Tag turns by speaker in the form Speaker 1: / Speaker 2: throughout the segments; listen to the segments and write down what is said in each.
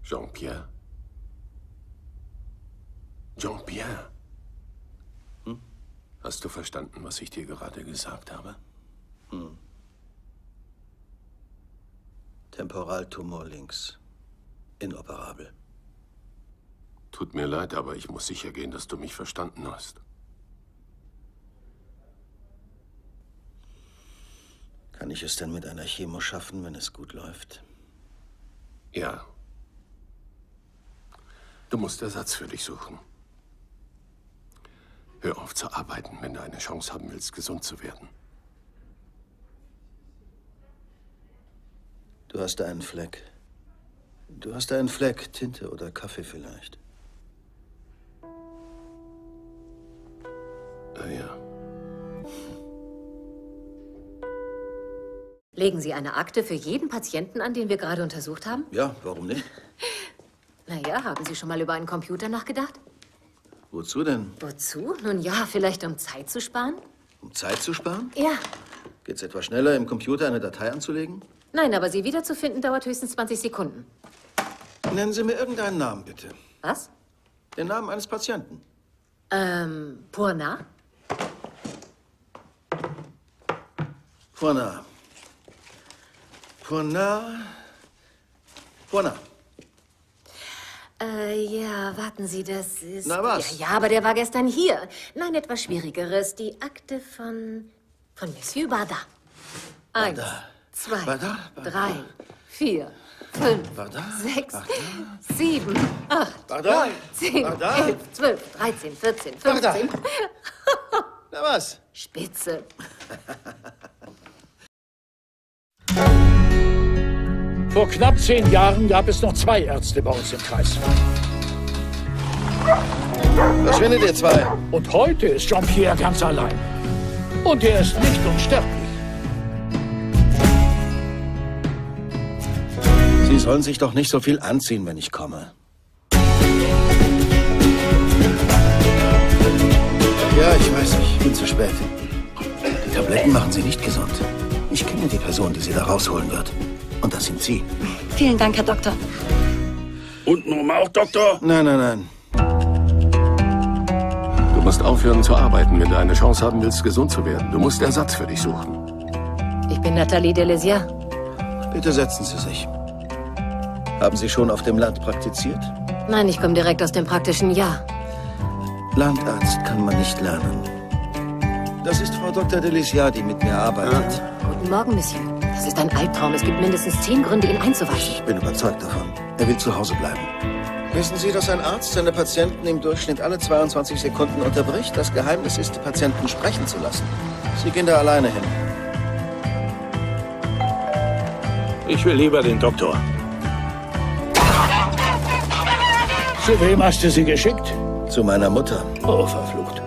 Speaker 1: Jean-Pierre? Jean-Pierre? Hast du verstanden, was ich dir gerade gesagt habe?
Speaker 2: Temporaltumor links. Inoperabel.
Speaker 1: Tut mir leid, aber ich muss sicher gehen, dass du mich verstanden hast.
Speaker 2: Kann ich es denn mit einer Chemo schaffen, wenn es gut läuft?
Speaker 1: Ja. Du musst Ersatz für dich suchen. Hör auf zu arbeiten, wenn du eine Chance haben willst, gesund zu werden.
Speaker 2: Du hast da einen Fleck. Du hast da einen Fleck, Tinte oder Kaffee vielleicht.
Speaker 1: Ja.
Speaker 3: Legen Sie eine Akte für jeden Patienten an, den wir gerade untersucht haben?
Speaker 2: Ja, warum nicht?
Speaker 3: Naja, haben Sie schon mal über einen Computer nachgedacht?
Speaker 2: Wozu denn?
Speaker 3: Wozu? Nun ja, vielleicht um Zeit zu sparen?
Speaker 2: Um Zeit zu sparen?
Speaker 3: Ja.
Speaker 2: Geht's etwa schneller, im Computer eine Datei anzulegen?
Speaker 3: Nein, aber sie wiederzufinden dauert höchstens 20 Sekunden.
Speaker 2: Nennen Sie mir irgendeinen Namen, bitte.
Speaker 3: Was?
Speaker 2: Den Namen eines Patienten.
Speaker 3: Purna?
Speaker 2: Purna. Purna. Purna.
Speaker 3: Ja, warten Sie, das ist...
Speaker 2: Na, was?
Speaker 3: Ja, aber der war gestern hier. Nein, etwas Schwierigeres. Die Akte von Monsieur Bada. 1, 2,
Speaker 2: Bada.
Speaker 3: 3, 4, 5,
Speaker 2: Bada.
Speaker 3: 6, 7, 8,
Speaker 2: Bada.
Speaker 3: 9, 10,
Speaker 2: Bada.
Speaker 3: 11, 12, 13, 14, 15.
Speaker 2: Na was?
Speaker 3: Spitze.
Speaker 4: Vor knapp 10 Jahren gab es noch 2 Ärzte bei uns im Kreis.
Speaker 2: Verschwindet ihr zwei.
Speaker 4: Und heute ist Jean-Pierre ganz allein. Und er ist nicht unsterblich.
Speaker 2: Sie sollen sich doch nicht so viel anziehen, wenn ich komme. Ja, ich weiß, ich bin zu spät. Die Tabletten machen Sie nicht gesund. Ich kenne die Person, die Sie da rausholen wird. Und das sind Sie.
Speaker 5: Vielen Dank, Herr Doktor.
Speaker 4: Untenrum auch, Doktor?
Speaker 2: Nein, nein, nein.
Speaker 1: Du musst aufhören zu arbeiten, wenn du eine Chance haben willst, gesund zu werden. Du musst Ersatz für dich suchen.
Speaker 3: Ich bin Nathalie Delesier.
Speaker 2: Bitte setzen Sie sich. Haben Sie schon auf dem Land praktiziert?
Speaker 3: Nein, ich komme direkt aus dem praktischen Jahr.
Speaker 2: Landarzt kann man nicht lernen. Das ist Frau Dr. Delisier, die mit mir arbeitet.
Speaker 3: Guten Morgen, Monsieur. Das ist ein Albtraum. Es gibt mindestens 10 Gründe, ihn einzuweisen.
Speaker 2: Ich bin überzeugt davon. Er will zu Hause bleiben. Wissen Sie, dass ein Arzt seine Patienten im Durchschnitt alle 22 Sekunden unterbricht? Das Geheimnis ist, die Patienten sprechen zu lassen. Sie gehen da alleine hin.
Speaker 4: Ich will lieber den Doktor. Zu wem hast du sie geschickt?
Speaker 2: Zu meiner Mutter.
Speaker 4: Oh, verflucht.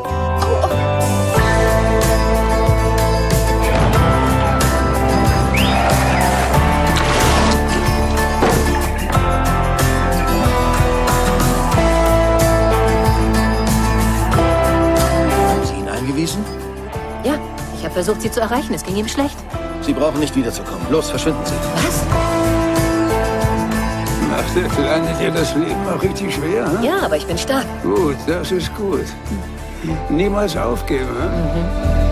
Speaker 2: Haben Sie ihn eingewiesen?
Speaker 3: Ja, ich habe versucht, sie zu erreichen. Es ging ihm schlecht.
Speaker 2: Sie brauchen nicht wiederzukommen. Los, verschwinden Sie.
Speaker 3: Was?
Speaker 6: Macht der Kleine dir das Leben auch richtig schwer? Hm?
Speaker 3: Ja, aber ich bin stark.
Speaker 6: Gut, das ist gut. Niemals aufgeben. Hm?